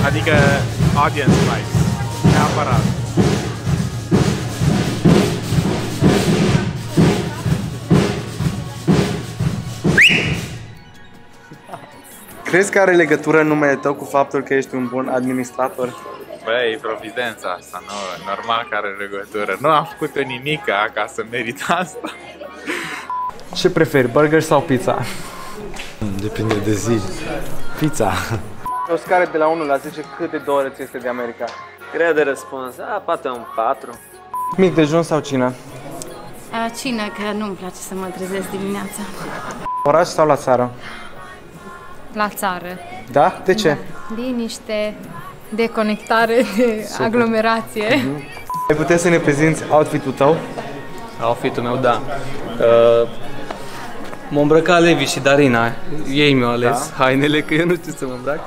Adică audience price. Neapărat. Crezi că are legătură numele tău cu faptul că ești un bun administrator? Băi, e providența asta, nu, normal că are legătură. Nu am făcut nimica ca să merit asta. Ce preferi, burger sau pizza? Depinde de zi. Pizza. O scară de la 1 la 10, cât de două ți este de America? Greu de răspuns, poate un 4. Mic dejun sau cină? Cină, că nu-mi place să mă trezesc dimineața. Oraș sau la țară? La țară. Da? De ce? Da. Liniște, deconectare de aglomerație. Ai putea să ne prezinți outfit-ul tău? Outfit-ul meu, da. M-am îmbrăcat Levi și Darina. Ei mi-au ales hainele, că eu nu știu să mă îmbrac.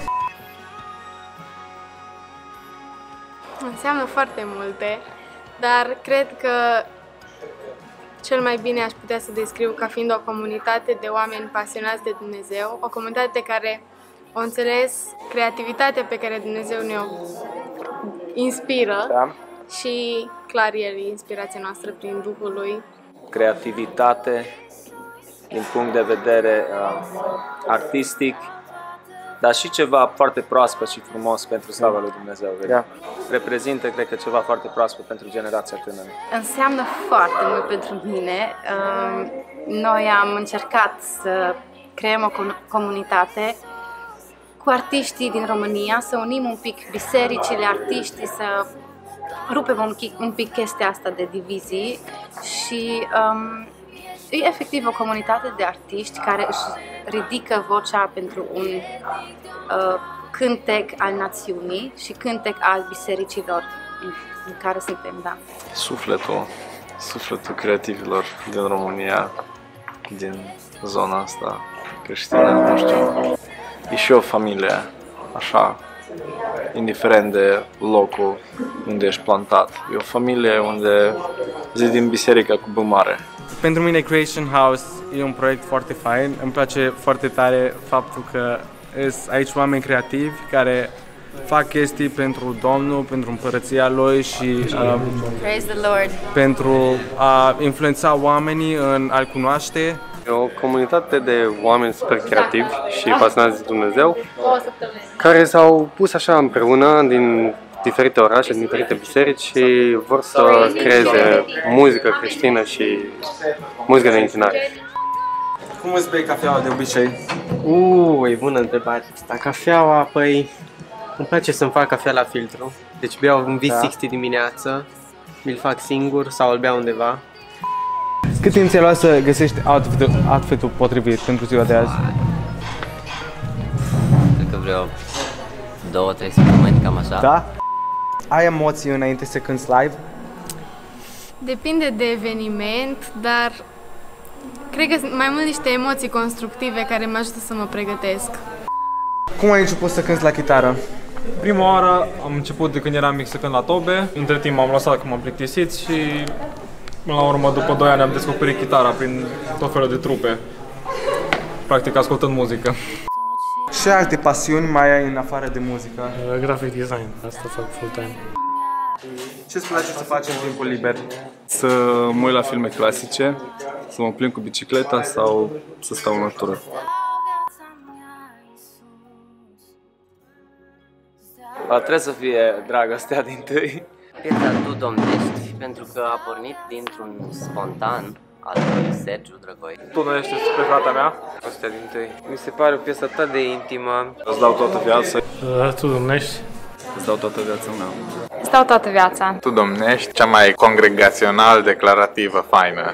Înseamnă foarte multe, dar cred că cel mai bine aș putea să descriu ca fiind o comunitate de oameni pasionați de Dumnezeu, o comunitate care o înțeles creativitatea pe care Dumnezeu ne-o inspiră și clar El e inspirația noastră prin Duhul Lui. Creativitate din punct de vedere artistic, dar și ceva foarte proaspăt și frumos pentru slava lui Dumnezeu. Reprezintă, cred că, ceva foarte proaspăt pentru generația tânără. Înseamnă foarte mult pentru mine. Noi am încercat să creăm o comunitate cu artiștii din România, să unim un pic bisericile, artiștii, să rupem un pic chestia asta de divizii și e efectiv o comunitate de artiști care își ridică vocea pentru un cântec al națiunii și cântec al bisericilor în care suntem, da. Sufletul creativilor din România, din zona asta creștină, nu știu. E și o familie, așa, indiferent de locul unde ești plantat. E o familie unde zi din biserică cu B mare. Pentru mine Creation House e un proiect foarte fain. Îmi place foarte tare faptul că sunt aici oameni creativi care fac chestii pentru Domnul, pentru împărăția Lui și Praise the Lord. pentru a influența oamenii în a-L cunoaște. E o comunitate de oameni super creativi și pasionați de Dumnezeu, care s-au pus așa împreună din diferite orașe, din diferite biserici și vor să creeze muzică creștină și muzică de închinare. Cum îți bei cafeaua de obicei? E bună întrebare asta. Cafeaua, păi, îmi place să-mi fac cafea la filtru. Deci beau un V60 dimineață, mi-l fac singur sau îl beau undeva. Cât timp ți-a luat să găsești outfit-ul potrivit pentru ziua de azi? Cred că vreo 2-3 săptămâni, cam așa. Da? Ai emoții înainte să cânti live? Depinde de eveniment, dar cred că sunt mai mult niște emoții constructive care mă ajută să mă pregătesc. Cum ai început să cânti la chitară? Prima oară am început de când eram mic să cânt la tobe. Între timp m-am lăsat că m-am plictisit și până la urmă, după 2 ani, am descoperit chitara prin tot felul de trupe. Practic ascultând muzică. Ce alte pasiuni mai ai în afară de muzică? Graphic design, asta fac full-time. Ce-ți place să faci în timpul liber? Să mă uit la filme clasice, să mă plimb cu bicicleta sau să stau în natură. Trebuie să fie dragostea din tâi. Piesa Tu Domnești, pentru că a pornit dintr-un spontan al lui Sergiu Drăgoi. Tu nu ești preferata mea? Astea din tăi. Mi se pare o piesă atât de intimă. Îți dau toată viața. Tu domnești. Îți dau toată viața mea. Stau toată viața. Tu domnești, cea mai congregațional declarativă, faină.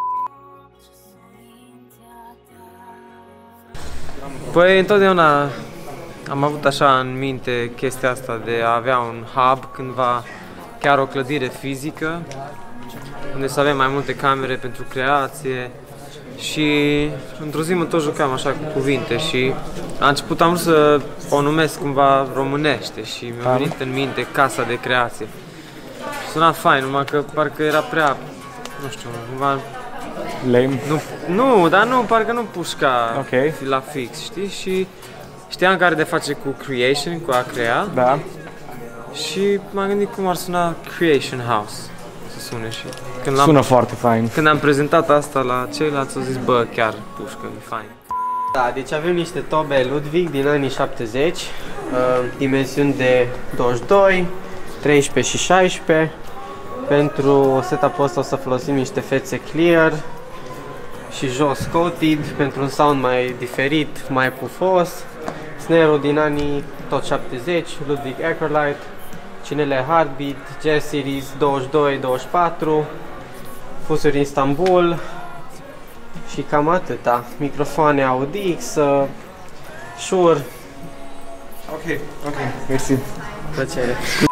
Păi întotdeauna am avut așa în minte chestia asta de a avea un hub cândva, chiar o clădire fizică, unde să avem mai multe camere pentru creație și într-o zi mă tot jucam așa cu cuvinte și la început am vrut să o numesc cumva românește și mi-a venit în minte Casa de Creație. Suna fain, numai că parcă era prea, nu știu, cumva... Lame? Nu, dar nu, parcă nu pușca la fix, știi? Și Știam că are de face cu creation, cu a crea. Da. Și m-am gândit cum ar suna Creation House. Să sune și... Sună foarte fain. Când am prezentat asta la ceilalți, au zis, bă, chiar pușcă, e fain. Da, deci avem niște tobe Ludwig din anii 70, dimensiuni de 22, 13 și 16. Pentru setup-ul ăsta o să folosim niște fețe clear și jos coated pentru un sound mai diferit, mai pufos. Snare-ul din anii tot 70, Ludwig Acrolite, cinele Heartbeat, Jazz Series 22-24, fusuri Istanbul și cam atâta. Microfoane Audix, Shure. Ok, mersi. Plăcere.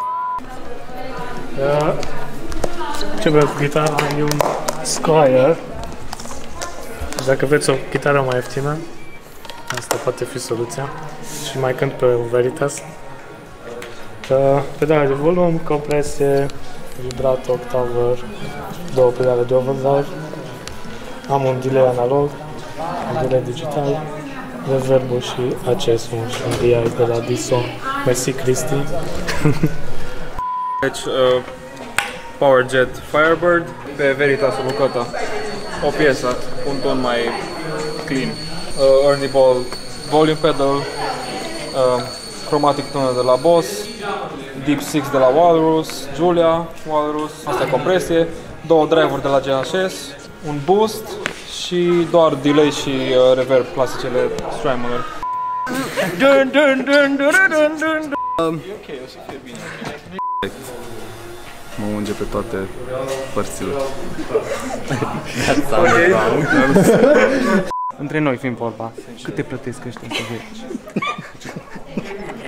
Ce vreau cu chitara e un Squire. Dacă vreți o chitară mai ieftină, asta poate fi soluția. Și mai cânt pe un Veritas. Pedale de volum, compresie, vibrato, octavă, două pedale de overdrive. Am un delay analog, un delay digital, reverb și accesul și un DI de la Diso. Mersi, Cristi. Deci, PowerJet Firebird pe Veritas bucată. O piesă cu un ton mai clean. Ernie Ball Volume Pedal, Chromatic Tuner de la Boss, Deep Six de la Walrus, Julia Walrus, asta e compresie, două drive-uri de la GHS, un boost și doar delay și reverb, clasicele Strymon-uri. Mă unge pe toate părțile. Între noi fiind vorba, cât te plătesc ăștia să vezi?